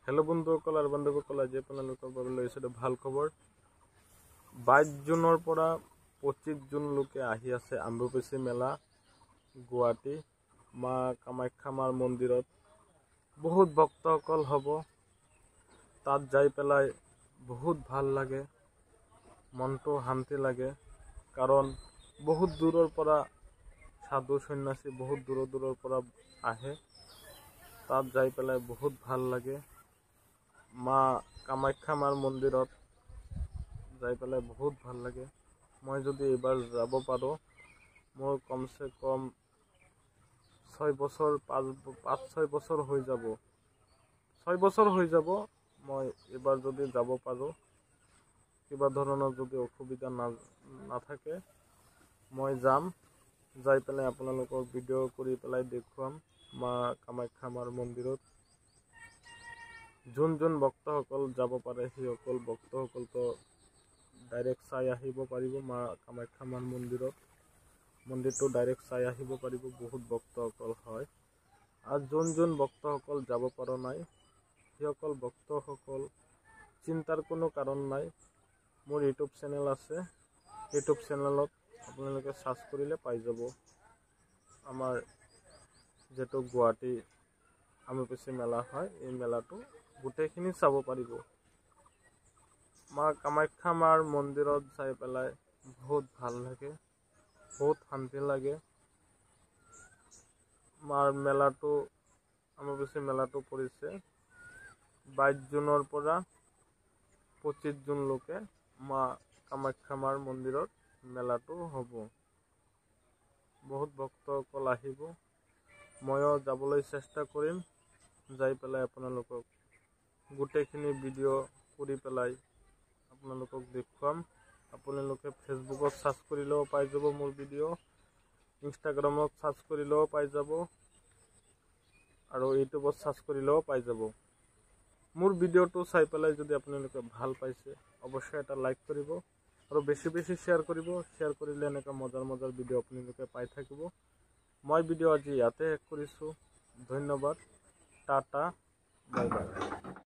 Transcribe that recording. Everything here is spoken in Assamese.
हेलो बंधुসকল और बान्धवीসকল, आज आपलोकर বাবে লৈছে ভাল খবৰ। 22 জুনৰ পৰা 25 জুনলৈকে আহি আছে অম্বুবাচী মেলা গুৱাহাটী মা কামাখ্যা মাৰ মন্দিৰত। বহুত ভক্তসকল হ'ব, তাত যাই পেলাই বহুত ভাল লাগে, মনটো শান্তি লাগে। কাৰণ বহুত দূৰৰ পৰা সাধু সন্যাসী বহুত দূৰৰ পৰা আহে, তাত যাই পেলাই বহুত ভাল লাগে। মা কামাখ্যা মাৰ মন্দিৰত যাই পেলাই বহুত ভাল লাগে। মই যদি এবাৰ যাব পাৰোঁ, মোৰ কমসে কম 6 বছৰ 5-6 বছৰ হৈ যাব। 6 বছৰ হৈ যাব। মই এবাৰ যদি যাব পাৰোঁ, কিবা ধৰণৰ যদি অসুবিধা নাথাকে, মই যাম। যাই পেলাই আপোনালোকক ভিডিঅ' কৰি পেলাই দেখুৱাম মা কামাখ্যা মাৰ মন্দিৰত। যোন ভক্তসকল যাব পাৰে, সেইসকল ভক্তসকলতো ডাইৰেক্ট চাই আহিব পাৰিব। মা কামাখ্যা মাৰ মন্দিৰটো ডাইৰেক্ট চাই আহিব পাৰিব। বহুত ভক্তসকল হয়। আৰু যোন ভক্তসকল যাব পৰা নাই, সেইসকল ভক্তসকল চিন্তাৰ কোনো কাৰণ নাই। মোৰ ইউটিউব চেনেল আছে, ইউটিউব চেনেলত আপোনালোকে সাৰ্চ কৰিলে পাই যাব। আমাৰ যেটো গুৱাহাটী অম্বুবাচী মেলা হয়, এই মেলাটো গোটেইখিনি চাব পাৰিব। মা কামাখ্যা মাৰ মন্দিৰত যাই পেলাই বহুত ভাল লাগে, বহুত শান্তি লাগে। মাৰ মেলাটো অম্বুবাচী মেলাটো পৰিছে 22 জুনৰ পৰা 25 জুনলৈকে মা কামাখ্যা মাৰ মন্দিৰত মেলাটো হ'ব। বহুত ভক্তসকল আহিব, ময়ো যাবলৈ চেষ্টা কৰিম। যাই পেলাই আপোনালোকক গোটেইখিনি ভিডিঅ' কৰি পেলাই আপোনালোকক দেখুৱাম। আপোনালোকে ফেচবুকত সাৰ্চ কৰিলেও পাই যাব মোৰ ভিডিঅ', ইনষ্টাগ্ৰামত সাৰ্চ কৰিলেও পাই যাব, আৰু ইউটিউবত সাৰ্চ কৰিলেও পাই যাব। মোৰ ভিডিঅ'টো চাই পেলাই যদি আপোনালোকে ভাল পাইছে, অৱশ্যই এটা লাইক কৰিব আৰু বেছি শ্বেয়াৰ কৰিব। শ্বেয়াৰ কৰিলে এনেকুৱা মজাৰ ভিডিঅ' আপোনালোকে পাই থাকিব। মই ভিডিঅ' আজি ইয়াতে শেষ কৰিছোঁ। ধন্যবাদ। Tata, bye bye.